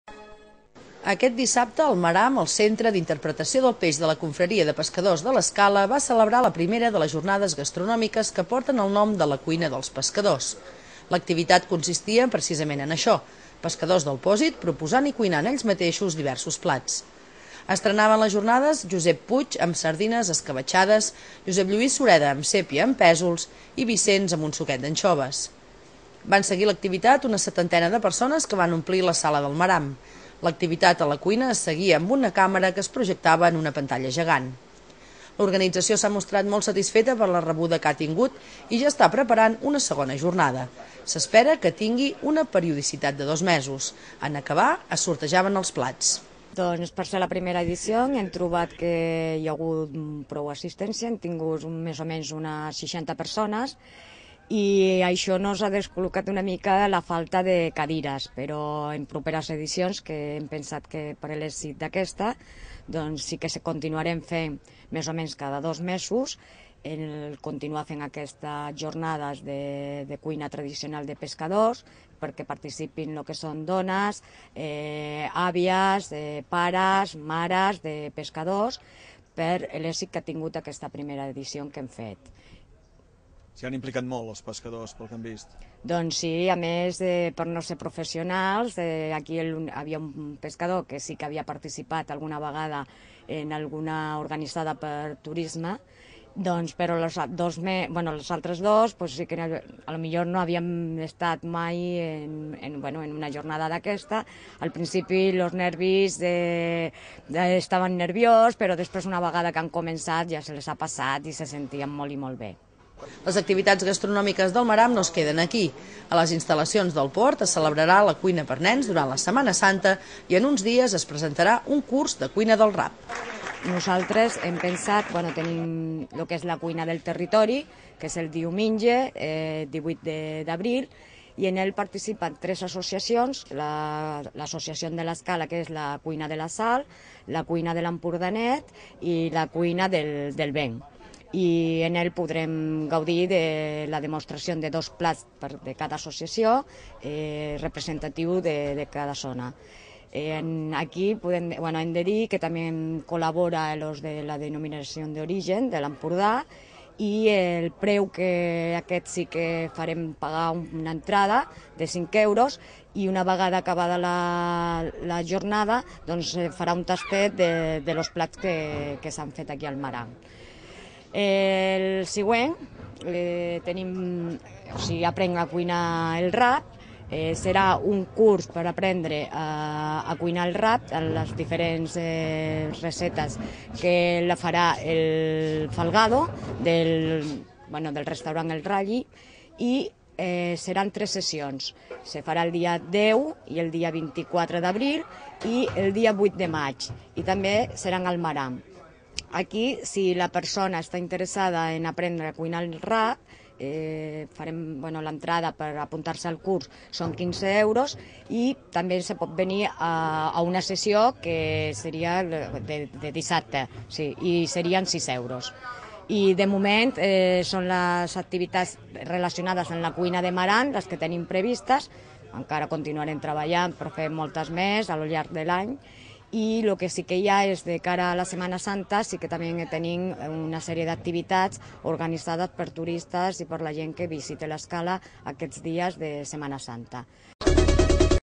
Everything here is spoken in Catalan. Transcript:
Aquest dissabte, el Maram, el Centre d'Interpretació del Peix de la Confraria de Pescadors de l'Escala, va celebrar la primera de les jornades gastronòmiques que porten el nom de la cuina dels pescadors. L'activitat consistia precisament en això: pescadors del Pòsit proposant i cuinant ells mateixos diversos plats. Estrenaven les jornades Josep Puig amb sardines escabetxades, Josep Lluís Sureda amb sèpia amb pèsols i Vicenç amb un suquet d'anxoves. Van seguir l'activitat una setantena de persones que van omplir la sala del Maram. L'activitat a la cuina es seguia amb una càmera que es projectava en una pantalla gegant. L'organització s'ha mostrat molt satisfeta per la rebuda que ha tingut i ja està preparant una segona jornada. S'espera que tingui una periodicitat de 2 mesos. En acabar, es sortejaven els plats. Doncs per ser la primera edició hem trobat que hi ha hagut prou assistència, hem tingut més o menys unes 60 persones i això nos ha descol·locat una mica la falta de cadires, però en properes edicions, que hem pensat que per l'èxit d'aquesta, doncs sí que continuarem fent més o menys cada 2 mesos, continuar fent aquestes jornades de cuina tradicional de pescadors, perquè participin el que són dones, àvies, pares, mares de pescadors, per l'èxit que ha tingut aquesta primera edició que hem fet. S'hi han implicat molt els pescadors, pel que han vist. Doncs sí, a més, per no ser professionals, aquí havia un pescador que sí que havia participat alguna vegada en alguna organitzada per turisme, doncs, però els altres dos sí que potser no havíem estat mai en una jornada d'aquesta. Al principi els nervis estaven nerviós, però després una vegada que han començat ja se les ha passat i se sentien molt i molt bé. Les activitats gastronòmiques del Maram no es queden aquí. A les instal·lacions del port es celebrarà la cuina per nens durant la Setmana Santa i en uns dies es presentarà un curs de cuina del rap. Nosaltres hem pensat, tenim el que és la cuina del territori, que és el diumenge 18 d'abril, i en ell participen 3 associacions: l'associació de l'Escala, que és la cuina de la Sal, la cuina de l'Empordanet i la cuina del Vent. I en ell podrem gaudir de la demostració de 2 plats de cada associació, representatiu de cada zona. Aquí hem de dir que també col·labora els de la denominació d'origen de l'Empordà, i el preu que aquest sí que farem pagar una entrada de 5 euros, i una vegada acabada la jornada doncs farà un tastet dels plats que s'han fet aquí al Maram. El següent, aprenc a cuinar el rap. Serà un curs per aprendre a cuinar el rap, les diferents recetes que la farà el Falgado del restaurant El Ralli, i seran 3 sessions. Se farà el dia 10 i el dia 24 d'abril i el dia 8 de maig, i també seran al Maram. Aquí, si la persona està interessada en aprendre a cuinar el rap, farem l'entrada per apuntar-se al curs són 15 euros, i també se pot venir a una sessió que seria de dissabte, i serien 6 euros. I de moment són les activitats relacionades amb la cuina de Maram les que tenim previstes. Encara continuarem treballant per fer moltes més al llarg de l'any. I el que sí que hi ha és, de cara a la Setmana Santa, sí que també tenim una sèrie d'activitats organitzades per turistes i per la gent que visita l'Escala aquests dies de Setmana Santa.